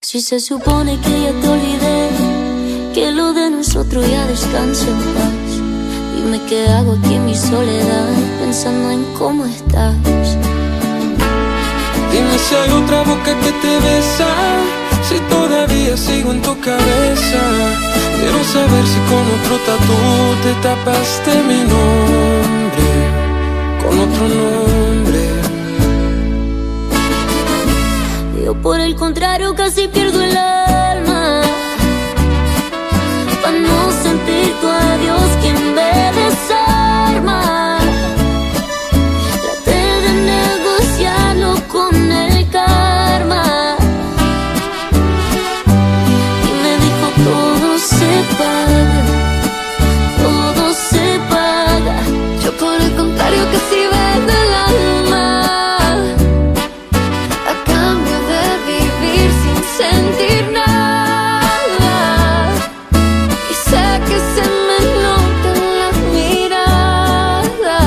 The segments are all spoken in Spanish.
Si se supone que ya te olvidé, que lo de nosotros ya descansa en paz. Dime qué hago aquí en mi soledad, pensando en cómo estás. Dime si hay otra boca que te besa, si todavía sigo en tu cabeza. Quiero saber si con otro tatú te tapaste mi nombre, con otro nombre. Yo por el contrario casi pierdo el alma, pa' no sentir tu adiós que me desarma. Traté de negociarlo con el karma y me dijo todo se paga, todo se paga. Yo por el contrario casi vendo el alma a cambio de vivir sin sentir nada. Y sé que se me nota en la mirada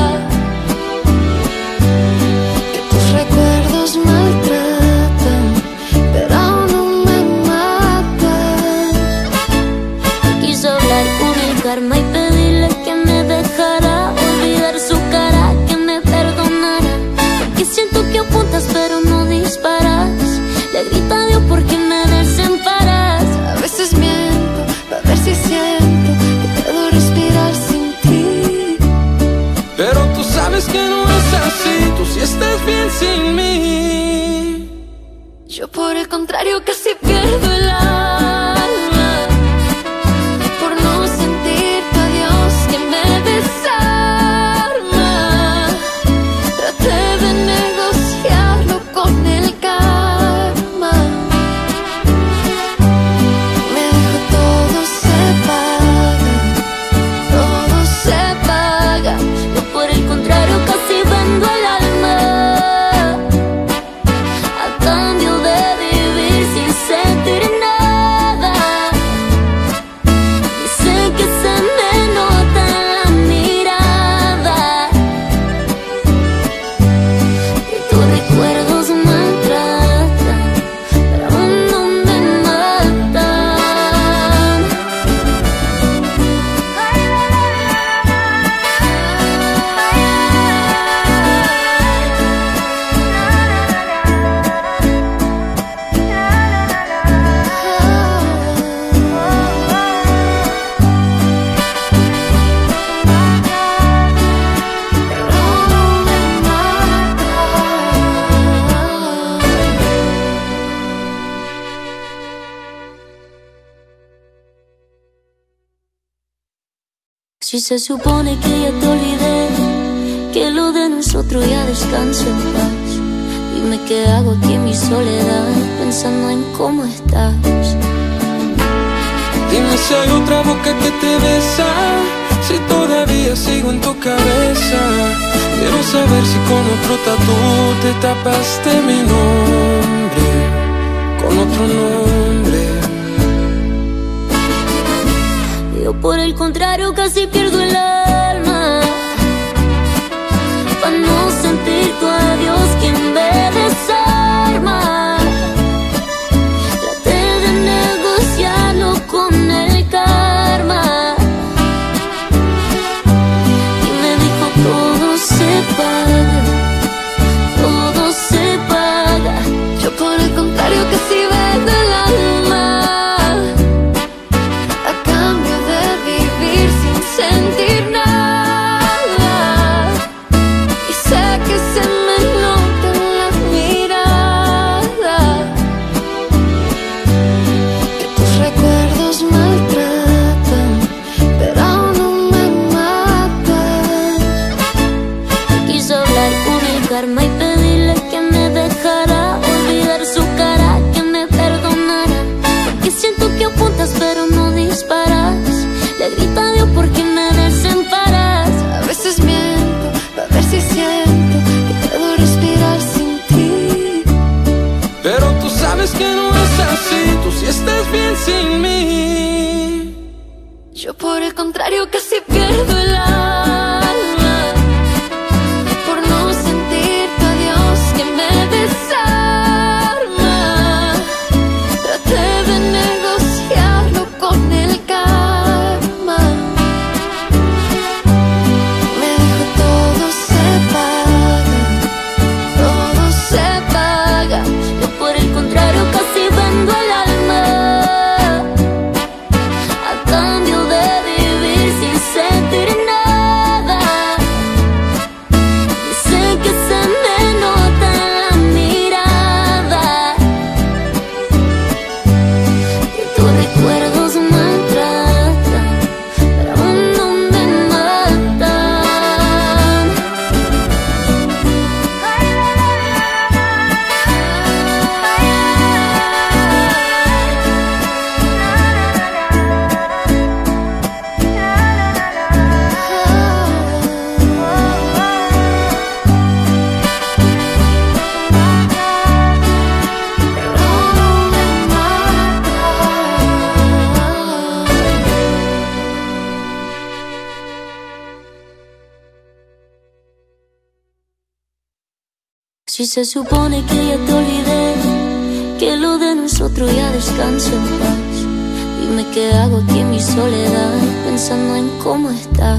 que tus recuerdos maltratan, pero aún no me matan. Quise hablar con el karma y pedirle que me dejara olvidar su cara, que me perdonara, porque siento que apuntas pero no disparas. Le grito a Dios porque me desamparas. A veces miento para ver si siento que puedo respirar sin ti, Pero tú sabes que no es así, tú sí estás bien sin mí. yo por el contrario casi pierdo el alma por no sentir tu adiós que me desarma. Traté de negociarlo con el karma, me dijo todo se paga, todo se paga. Yo por el contrario casi vendo el alma a cambio de vivir sin sentir nada. Y sé que se me nota en la mirada que tus recuerdos maltratan, pero aún no me matan. Si se supone que ya te olvidé, que lo de nosotros ya descansa en paz. Dime qué hago aquí en mi soledad, pensando en cómo estás. Dime si hay otra boca que te besa, si todavía sigo en tu cabeza. Quiero saber si con otro tatú te tapaste mi nombre, con otro nombre. Yo por el contrario casi pierdo el alma pa' no sentir tu adiós que me desarma. Traté de negociarlo con el karma y me dijo todo se paga, todo se paga. Yo por el contrario casi vendo el alma a cambio de vivir sin sentir nada. Y sé que se me nota en la mirada que tus recuerdos maltratan, pero aún no me matan. Quise hablar con el karma y pedirle que me dejara olvidar su cara, que me perdonara, porque siento que apuntas pero no disparas. Le grito a Dios porque me desamparas. A veces miento para ver si siento que puedo respirar sin ti, Pero tú sabes que no es así, tú sí estás bien sin mí. yo por el contrario casi pierdo el alma por no sentir tu adiós que me desarma. Traté Si se supone que ya te olvidé, que lo de nosotros ya descansa en paz. Dime qué hago aquí en mi soledad, pensando en cómo estás.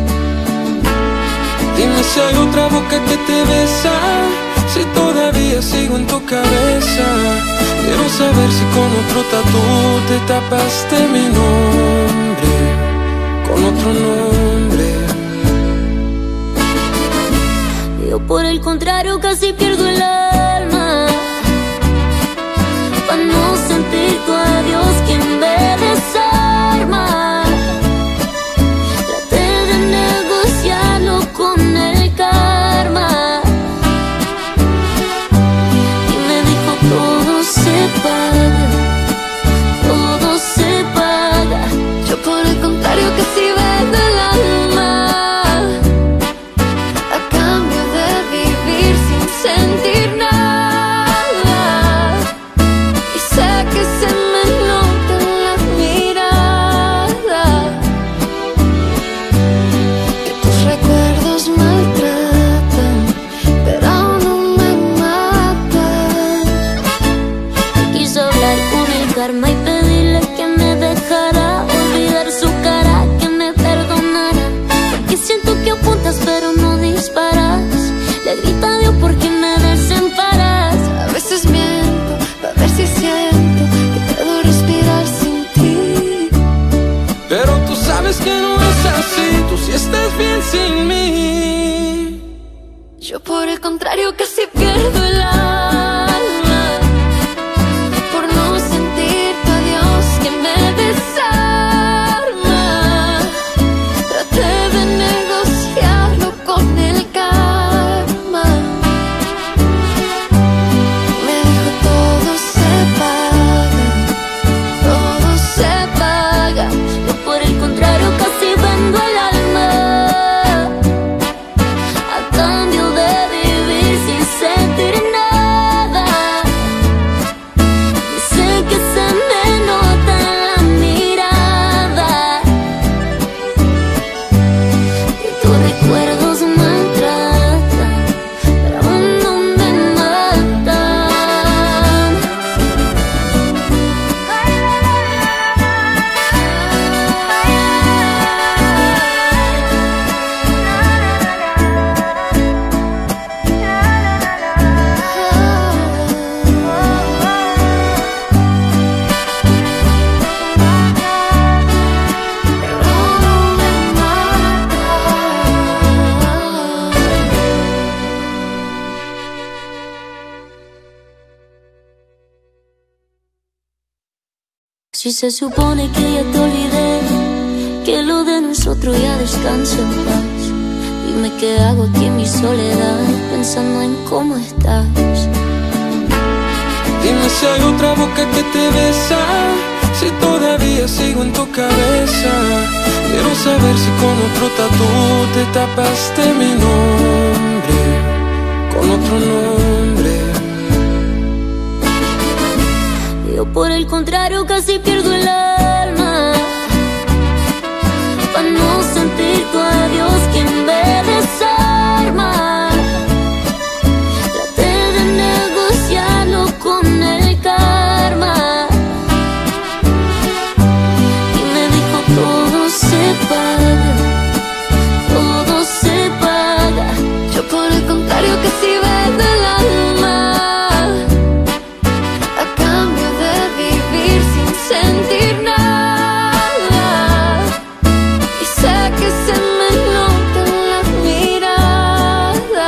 Dime si hay otra boca que te besa, si todavía sigo en tu cabeza. Quiero saber si con otro tatú te tapaste mi nombre, con otro nombre. Yo por el contrario casi pierdo el alma, pa' no sentir tu adiós que me desarma. Traté de negociarlo con el karma y me dijo todo se paga, todo se paga. Yo por el contrario casi vendo el alma a cambio de vivir sin sentir nada. Y sé que se me nota en la mirada que tus recuerdos maltratan, pero aún no me matan. Quise hablar con el karma y pedirle que me dejara olvidar su cara, que me perdonara, porque siento que apuntas pero no disparas. Le grito a Dios porque me desemparas. A veces miento para ver si siento que puedo respirar sin ti, Pero tú sabes que no es así, tú sí estás bien sin mí. yo por el contrario casi pierdo el alma por no sentir tu adiós que me desarma. Traté de negociarlo con el karma, me dijo todo se paga, todo se paga. Yo por el contrario casi vendo el alma a cambio de vivir sin sentir nada. Y sé que se me nota en la mirada que tus recuerdos maltratan, pero aún no me matan. Si se supone que ya te olvidé, que lo de nosotros ya descansa en paz. Dime qué hago aquí en mi soledad, pensando en cómo estás. Dime si hay otra boca que te besa, si todavía sigo en tu cabeza. Quiero saber si con otro tatú te tapaste mi nombre, con otro nombre. Yo por el contrario casi pierdo el alma pa' no sentir tu adiós que me desarma. Traté de negociarlo con el karma y me dijo todo se paga, todo se paga. Yo por el contrario casi vendo el alma a cambio de vivir sin sentir nada. Y sé que se me nota en la mirada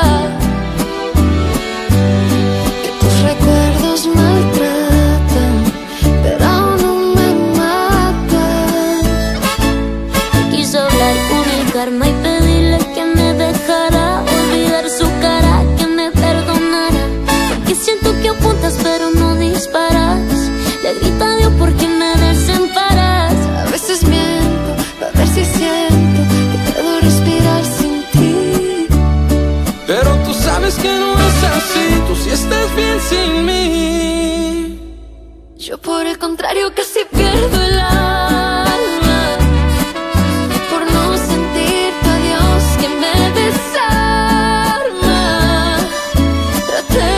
que tus recuerdos maltratan, pero aún no me matan. Quise hablar con el karma y pedirle que me dejara olvidar su cara, que me perdonara, porque siento que apuntas pero no disparas. Le grito a Dios porque me desemparas. A veces miento para ver si siento que puedo respirar sin ti, Pero tú sabes que no es así, tú sí estás bien sin mí. yo por el contrario casi pierdo el alma por no sentir tu adiós que me desarma. Traté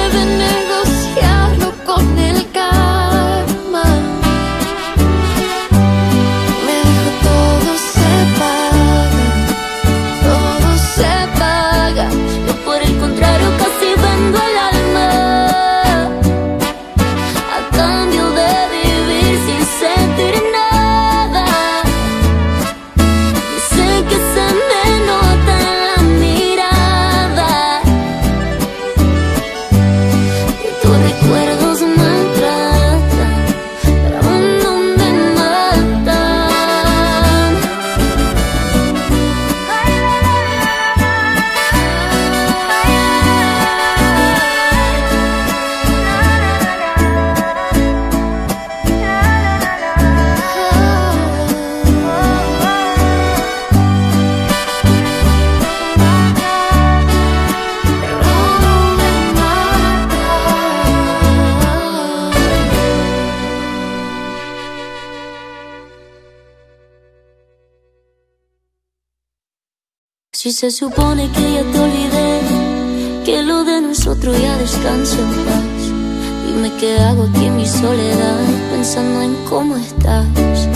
Si se supone que ya te olvidé, que lo de nosotros ya descansa en paz. Dime qué hago aquí en mi soledad, pensando en cómo estás.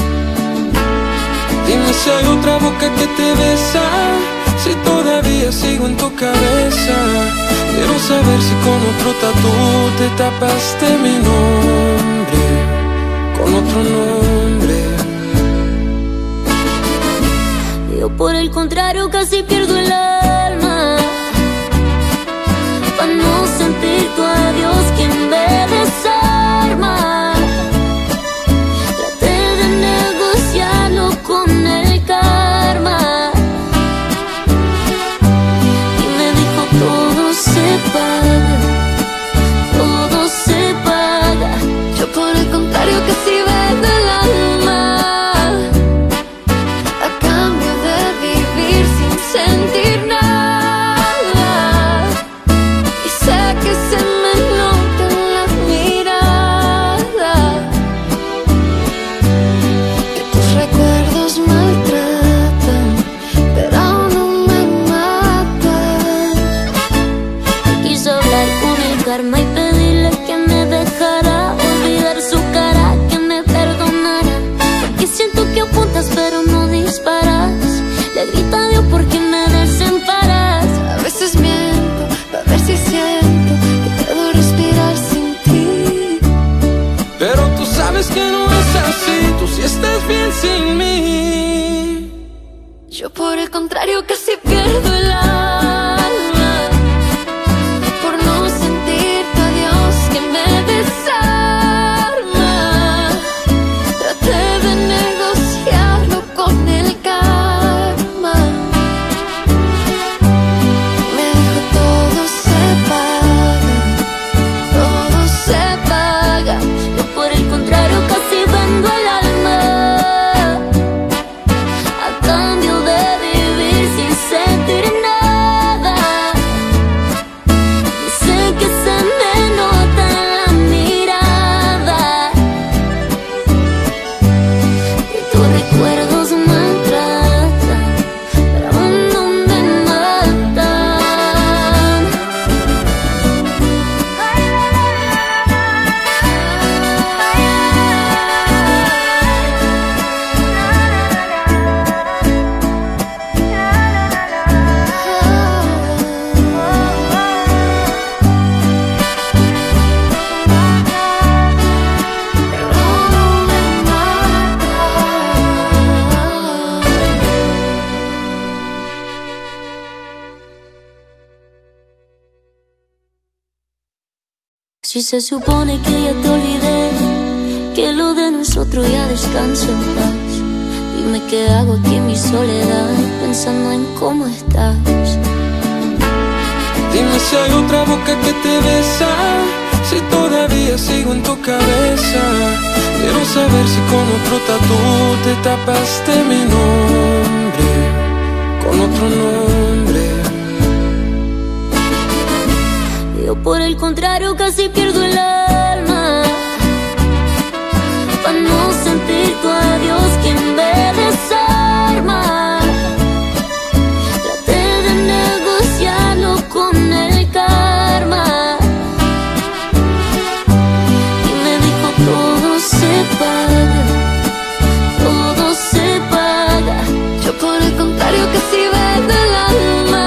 Dime si hay otra boca que te besa, si todavía sigo en tu cabeza. Quiero saber si con otro tatú te tapaste mi nombre, con otro nombre. Yo por el contrario casi pierdo el alma, pa' no sentir tu adiós que me desarma. Traté de negociarlo con el karma y me dijo todo se paga, todo se paga. Yo por el contrario casi vendo el alma a cambio de vivir sin sentir nada. Y sé que se me nota en la mirada que tus recuerdos maltratan, pero aún no me matan. Quiso hablar con el karma y pedirle que me dejara olvidar su cara, que me perdonara, porque siento que apuntas pero no disparas. Le grito a Dios porque me desemparas. A veces miento para ver si siento que puedo respirar sin ti. Pero tú sabes que no es así, tú sí estás bien sin mí. Yo por el contrario casi pierdo el alma por no sentir tu adiós que me desarma. Traté de negociarlo con el karma. Me dijo todo se paga, todo se paga. Yo por el contrario casi vendo el alma a cambio de vivir sin sentir nada. Y sé que se me nota en la mirada que tus recuerdos maltratan, pero aún no me matan. Si se supone que ya te olvidé, que lo de nosotros ya descansa en paz. Dime qué hago aquí en mi soledad, pensando en cómo estás. Dime si hay otra boca que te besa, si todavía sigo en tu cabeza. Quiero saber si con otro tatú te tapaste mi nombre, con otro nombre. Yo por el contrario casi pierdo el alma pa' no sentir tu adiós que me desarma. Traté de negociarlo con el karma y me dijo todo se paga, todo se paga. Yo por el contrario casi vendo el alma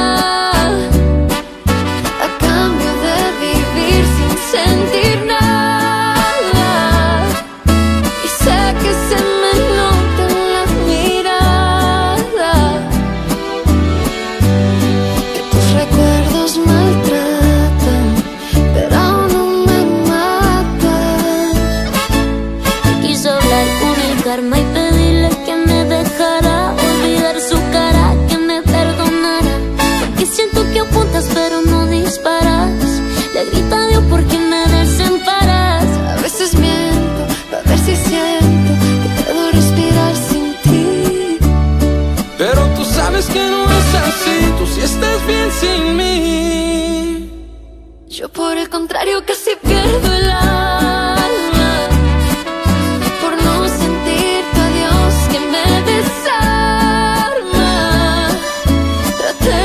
a cambio de vivir sin sentir nada. Y sé que se me nota en la mirada que tus recuerdos maltratan, pero aún no me matan. Quiso hablar con el karma y pedirle que me dejara olvidar su cara, que me perdonara, porque siento que apuntas pero no disparas. Le grito a Dios porque me desemparas. A veces miento para ver si siento que puedo respirar sin ti. Pero tú sabes que no es así, tú sí estás bien sin mí. Yo por el contrario casi pierdo el alma por no sentir tu adiós que me desarma. Traté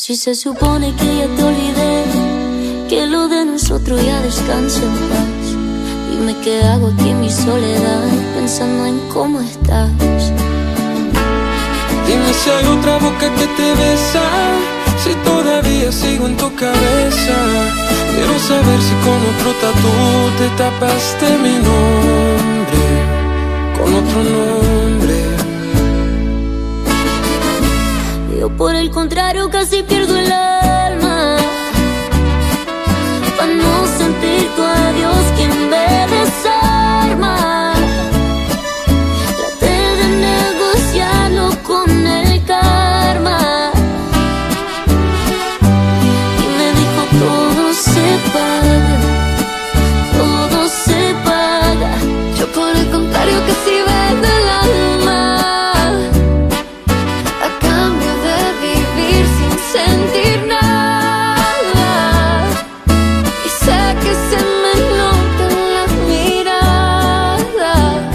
Si se supone que ya te olvidé, que lo de nosotros ya descansa en paz. Dime qué hago aquí en mi soledad, pensando en cómo estás. Dime si hay otra boca que te besa, si todavía sigo en tu cabeza. Quiero saber si con otro tatú te tapaste mi nombre, con otro nombre. Yo por el contrario casi pierdo el alma, para no sentir tu adiós que me desarma. Traté de negociarlo con el karma y me dijo todo se paga, todo se paga. Yo por el contrario casi vendo el alma a cambio de vivir sin sentir nada. Y sé que se me nota en la mirada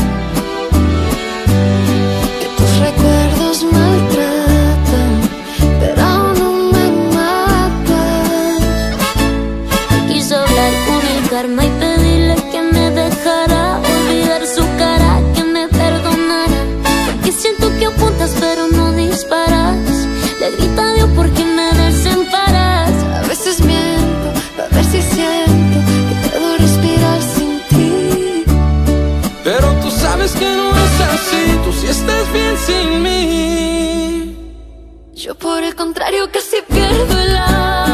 que tus recuerdos maltratan, pero aún no me matan. Quise hablar con el karma y pedirle que me dejara olvidar su cara, que me perdonara, porque siento que apuntas pero no disparas. Le grita a Dios porque me desemparas. A veces miento para ver si siento que puedo respirar sin ti, Pero tú sabes que no es así, tú sí estás bien sin mí. yo por el contrario casi pierdo el alma